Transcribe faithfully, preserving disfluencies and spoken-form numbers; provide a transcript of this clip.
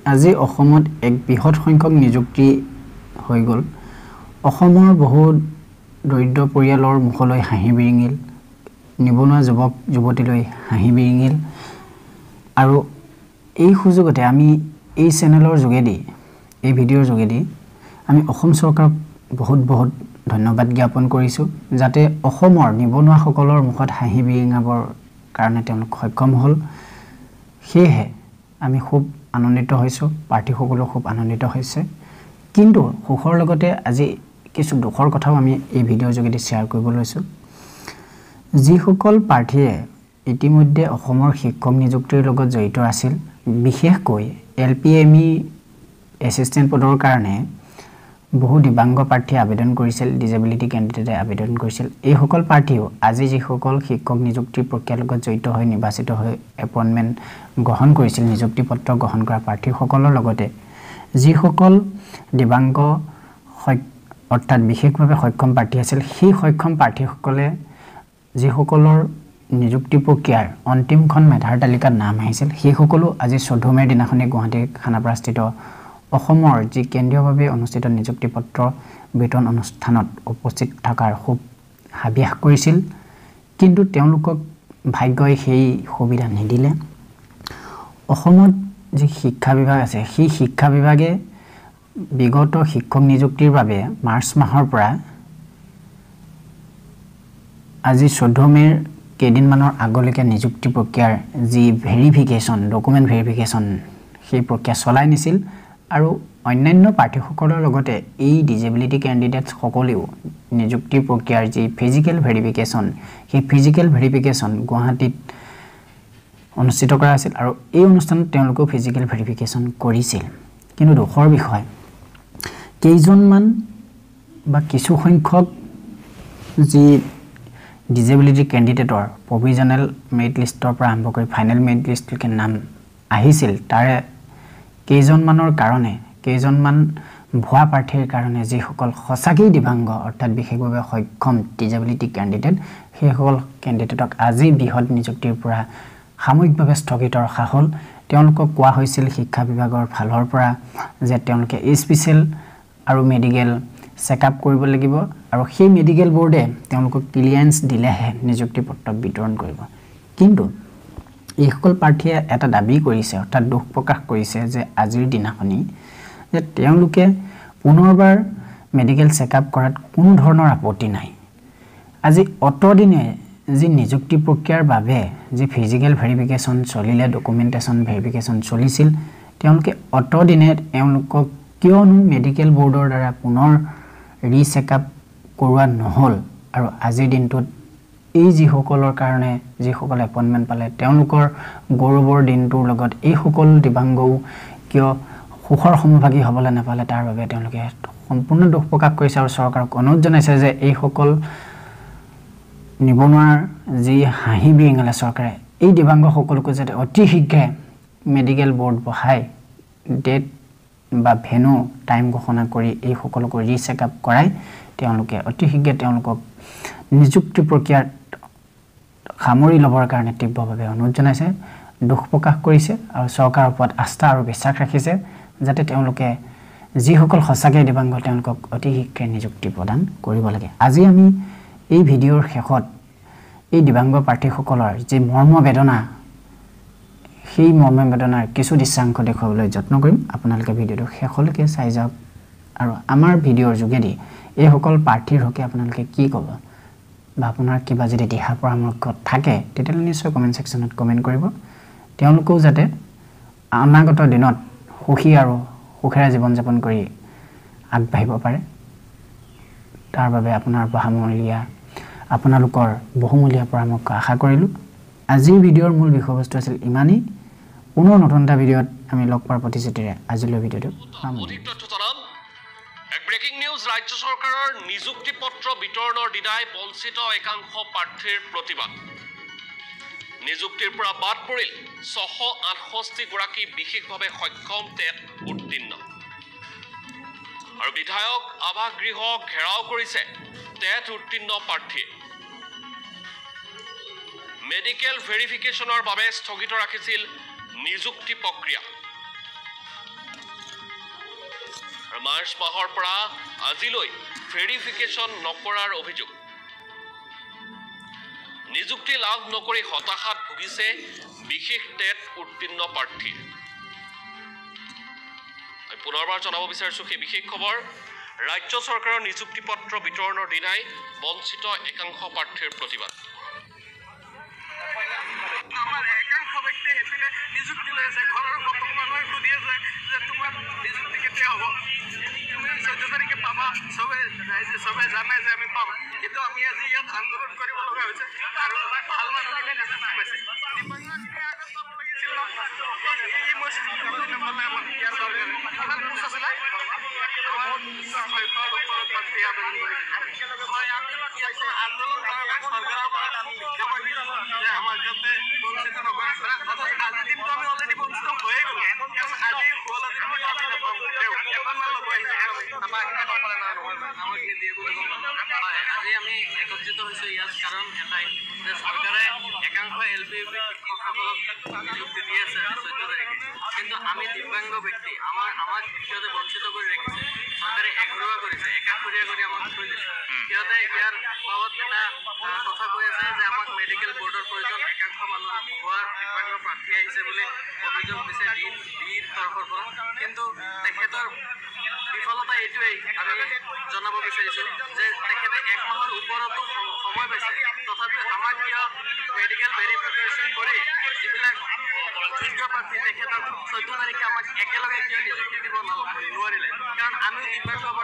আজি অসমত এক বৃহৎ সংখ্যক নিযুক্তি হৈ গ'ল অসমৰ বহু দৰিদ্ৰ পৰিয়ালৰ মুখলৈ হাঁহি বিৰিঙিল নিবনুৱা যুৱক যুৱতীলৈ হাঁহি বিৰিঙিল আৰু এই সুযোগতে আমি এই চেনেলৰ যোগেদি এই ভিডিঅ'ৰ যোগেদি আমি অসম চৰকাৰক বহুত বহুত ধন্যবাদ জ্ঞাপন কৰিছো যাতে অসমৰ নিবনুৱাসকলৰ মুখত হাঁহি বিৰিঙাবৰ কাৰণে তেওঁলোক সক্ষম হ'ল সেয়ে আমি খুব আনন্দিত হৈছো পাৰ্টি সকলো খুব আনন্দিত হৈছে কিন্তু সুখৰ লগতে আজি কিছু দুখৰ কথাও আমি এই ভিডিঅ'ৰ যোগেদি শেয়াৰ কৰিব লৈছো যি সকল পাৰ্টিয়ে ইতিমধ্যে অসমৰ শিক্ষক নিযুক্তিৰ লগত জড়িত আছিল বিশেষকৈ L P M E assistant পদৰ কাৰণে বহু দিব্যাংগ প্ৰাৰ্থী আবেদন কৰিছিল ডিসেবিলিটি ক্যান্ডিডেটে আবেদন কৰিছিল এই সকল পাৰ্টিও আজি যি সকল শিক্ষক নিযুক্তি প্ৰক্ৰিয়াৰ লগত জড়িত হৈ নিৰ্বাচিত হৈ এপইন্টমেন্ট গ্ৰহণ কৰিছিল নিযুক্তি পত্ৰ গ্ৰহণ কৰা প্ৰাৰ্থী সকলৰ লগতে যি সকল দিব্যাংগ অৰ্থাৎ বিশেষভাৱে সক্ষম প্ৰাৰ্থী আছিল সেই সক্ষম প্ৰাৰ্থী সকলে যি সকলৰ নিযুক্তি প্ৰক্ৰিয়াৰ অন্তিমখন মেধাৰ তালিকাত নাম আহিছিল সেই সকলো আজি চৈধ্য মেৰ দিনাখনি গুৱাহাটী খানাপাৰাস্থিত অসমৰ যি কেন্দ্ৰীয়ভাৱে অনুষ্ঠিত নিযুক্তি পত্ৰ বিতৰণ অনুষ্ঠানত উপস্থিত থকাৰ খুব হাবিয়াস কৰিছিল কিন্তু তেওঁলোকক ভাগ্যই সেই সুবিধা নিদিলে অসমত যি শিক্ষা বিভাগ আছে সেই শিক্ষা বিভাগে বিগত শিক্ষক নিযুক্তিৰ বাবে মাৰ্চ মাহৰ পৰা আজি চৈধ্য মেৰ কেইদিনমানৰ আগলৈকে নিযুক্তি প্ৰক্ৰিয়াৰ যি ভেৰিফিকেশন ডকুমেন্ট ভেৰিফিকেশন সেই প্ৰক্ৰিয়া চলাই নিছিল আৰু অন্যান্য প্ৰাৰ্থীসকলৰ লগতে এই ডিসেবিলিটি ক্যান্ডিডেটস সকলেও নিযুক্তি প্ৰক্ৰিয়াৰ যি ফিজিক্যাল ভেৰিফিকেশন সেই ফিজিক্যাল ভেৰিফিকেশন গুৱাহাটীত অনুষ্ঠিত কৰা আছিল আৰু এই অনুষ্ঠানত তেওঁলোকে ফিজিক্যাল ভেৰিফিকেশন কৰিছিল কিন্তু দুখৰ বিষয় কেইজনমান বা কিছু সংখ্যক যি ডিসেবিলিটি ক্যান্ডিডেটৰ প্ৰভিজনেল মেৰিট লিষ্টৰ পৰা আৰম্ভ কৰি ফাইনেল মেৰিট লিষ্টলৈকে নাম আহিছিল তাৰে কেইজনমানৰ কাৰণে কেইজনমান ভুৱা প্ৰাৰ্থীৰ কাৰণে যি সকল সঁচাকৈ দিব্যাংগ অৰ্থাৎ বিশেষভাৱে সক্ষম ডিসেবিলিটি ক্যান্ডিডেট সেই সকল ক্যান্ডিডেটক আজি বৃহৎ নিযুক্তিৰ পৰা সাময়িকভাৱে স্থগিত ৰখা হ'ল তেওঁলোকক কোৱা হৈছিল শিক্ষা বিভাগৰ ফালৰ পৰা যে তেওঁলোকে স্পেশাল আৰু মেডিকেল চেকআপ কৰিব লাগিব আৰু সেই মেডিকেল বোৰ্ডে তেওঁলোকক ক্লিয়াৰেন্স দিলেহে নিযুক্তি পত্ৰ বিতৰণ কৰিব কিন্তু এই সকল প্ৰাৰ্থীয়ে এটা দাবী কৰিছে অৰ্থাৎ দুখ প্ৰকাশ কৰিছে যে আজিৰ দিনাখনি যে তেওঁলোকে পুনৰবাৰ মেডিকেল চেকআপ কৰাত কোনো ধৰণৰ আপত্তি নাই আজি অতদিনে যি নিযুক্তি প্ৰক্ৰিয়াৰ বাবে যি ফিজিক্যাল ভেৰিফিকেশন চলিলে ডকুমেন্টেশন ভেৰিফিকেশন চলিছিল তেওঁলোকে অতদিনে তেওঁলোকক কিয়নো মেডিকেল বোৰ্ডৰ দ্বাৰা পুনৰ ৰি চেকআপ কৰোৱা নহল আৰু আজিৰ দিনটোত এই যি সকলৰ কাৰণে যি সকল এপইন্টমেন্ট পালে তেওঁলোকৰ গৌৰৱৰ দিনটোৰ লগত এই সকল দিব্যাংগও কিয় সুখৰ সমভাগী হ'বলৈ নাপালে তাৰ বাবে তেওঁলোকে সম্পূৰ্ণ দুখ প্ৰকাশ কৰিছে আৰু চৰকাৰক অনুৰোধ জনাইছে যে এই সকল নিবনুৱাৰ যি হাঁহি বিৰিঙালে চৰকাৰে এই দিব্যাংগ সকলকো যাতে অতি শীঘ্ৰে মেডিকেল বোৰ্ড বহাই ডেট বা ভেনু টাইম ঘোষণা কৰি এই সকলক ৰি চেকআপ কৰাই তেওঁলোকে অতি শীঘ্ৰে তেওঁলোকক নিযুক্তি প্ৰক্ৰিয়াত সামৰি লবৰ কাৰণে তীব্ৰভাৱে অনুৰোধ জনাইছে দুখ প্ৰকাশ কৰিছে আৰু চৰকাৰৰ ওপৰত আস্থা আৰু বিশ্বাস ৰাখিছে যাতে তেওঁলোকে যি সকল সঁচাকৈ দিব্যাংগ তেওঁলোকক অতি শীঘ্ৰে নিযুক্তি প্ৰদান কৰিব লাগে আজি আমি এই ভিডিঅ'ৰ শেষত এই দিব্যাংগ প্ৰাৰ্থীসকলৰ যি মৰ্ম বেদনা সেই মৰ্ম বেদনাৰ কিছু দৃশ্যাংশ দেখুৱাবলৈ যত্ন কৰিম আপোনালোকে ভিডিঅ'টো শেষলৈকে চাই যাওক আৰু আমাৰ ভিডিঅ'ৰ যোগেদি এই সকল প্ৰাৰ্থীৰ হকে আপোনালোকে কি ক'ব বা আপোনাৰ কিবা যদি দিহা পৰামৰ্শ থাকে তেতিয়াহ'লে নিশ্চয় কমেন্ট সেকশনত কমেন্ট কৰিব তেওঁলোকও যাতে অনাগত দিনত সুখী আৰু সুখেৰে জীৱন যাপন কৰি আগবাঢ়িব পাৰে তাৰ বাবে আপোনাৰ বহামূলীয়া আপোনালোকৰ বহুমূলীয়া পৰামৰ্শ আশা কৰিলো আজিৰ ভিডিঅ'ৰ মূল বিষয়বস্তু আছিল ইমানেই পুনৰ নতুন এটা ভিডিঅ'ত আমি লগ পোৱাৰ প্ৰতিশ্ৰুতিৰে আজিলৈ ভিডিঅ'টো অধিক তথ্য জনাম এক ব্ৰেকিং নিউজ ৰাজ্য চৰকাৰৰ নিযুক্তি পত্ৰ বিতৰণৰ দিনাই বঞ্চিত একাংশ প্ৰাৰ্থীৰ প্ৰতিবাদ নিযুক্তিৰ পৰা বাদ পৰিল ছশ আঠষষ্ঠি গৰাকী বিশেষভাৱে সক্ষম টেট উত্তীৰ্ণ আৰু বিধায়ক আৱাসগৃহ ঘেৰাও কৰিছে টেট উত্তীৰ্ণ প্ৰাৰ্থী মেডিকেল ভেৰিফিকেশনৰ বাবে স্থগিত ৰাখিছিল নিযুক্তি প্ৰক্ৰিয়া আৰু মাৰ্চ মাহৰ পৰা আজিলৈ ভেৰিফিকেশ্যন নকৰাৰ অভিযোগ নিযুক্তি লাভ নকৰি হতাশাত ভুগিছে বিশেষ টেট উত্তীৰ্ণ প্ৰাৰ্থী পুনৰবাৰ জনাব বিচাৰিছো সেই বিশেষ খবৰ ৰাজ্য চৰকাৰৰ নিযুক্তি পত্ৰ বিতৰণৰ দিনাই বঞ্চিত একাংশ প্ৰাৰ্থীৰ প্ৰতিবাদ আমাৰ একাংশ ব্যক্তি হেপিনে নিযুক্তি লৈছে ঘৰৰ সকলো মানুহে সুধি আছে যে তোমাৰ নিযুক্তি কেতিয়া হ'ব তুমি চৈধ্য তাৰিখে পাবা চবে ৰাইজে চবে জানে যে আমি পাম কিন্তু আমি আজি ইয়াত আন্দোলন কৰিব লগা হৈছে আৰু ভাল মানুহখিনিয়ে নিযুক্তি পাইছে দিব্যাংগখিনিয়ে আগত পাব লাগিছিল এই মই নাপালে আমাৰ ইয়াৰ চৰকাৰে কিমান পোষ্ট আছিলে আমাৰ ছয়শৰ ওপৰত প্ৰাৰ্থী আবেদন কৰিছিল হয় আন্দোলন চৰকাৰৰ পৰা আমি লিখা পাইছোঁ যে আমাৰ যাতে বঞ্চিত নকৰে আজিৰ দিনটো আমি অলৰেডি বঞ্চিত হৈয়ে গ'লো আজি হ'ল আজি আমি নাপাম এখনমান ল'ব আহিছে আমাৰ নকৰে নহয় আমাক নিদিয়ে বুলি হয় আজি আমি একত্ৰিত হৈছোঁ ইয়াত কাৰণ এটাই যে চৰকাৰে একাংশ এল পি ইউ পি শিক্ষকসকলক নিযুক্তি দি আছে চৈধ্য তাৰিখে কিন্তু আমি দিব্যাংগ ব্যক্তি আমাৰ আমাক সিহঁতে বঞ্চিত কৰি ৰাখিছে চৰকাৰে এঘৰুৱা কৰিছে একাষৰীয়া কৰি আমাক থৈ দিছে সিহঁতে ইয়াৰ বাবদ এটা কথা কৈ আছে যে আমাক মেডিকেল বৰ্ডৰ প্ৰয়োজন একাংশ মানুহ হোৱা দিব্যাংগ প্ৰাৰ্থী আহিছে বুলি অভিযোগ দিছে ডিৰ তৰফৰ পৰা কিন্তু তেখেতৰ বিফলতা এইটোৱেই আমি জনাব বিচাৰিছোঁ যে তেখেতে এক মাহৰ ওপৰতো সময় পাইছে তথাপিও আমাক কিয় মেডিকেল ভেৰিফিকেশ্যন কৰি যিবিলাক যোগ্য প্ৰাৰ্থী তেখেতক চৈধ্য তাৰিখে আমাক একেলগে কিয় নিযুক্তি দিব নোৱাৰিলে কাৰণ আমি দিব্যাংগ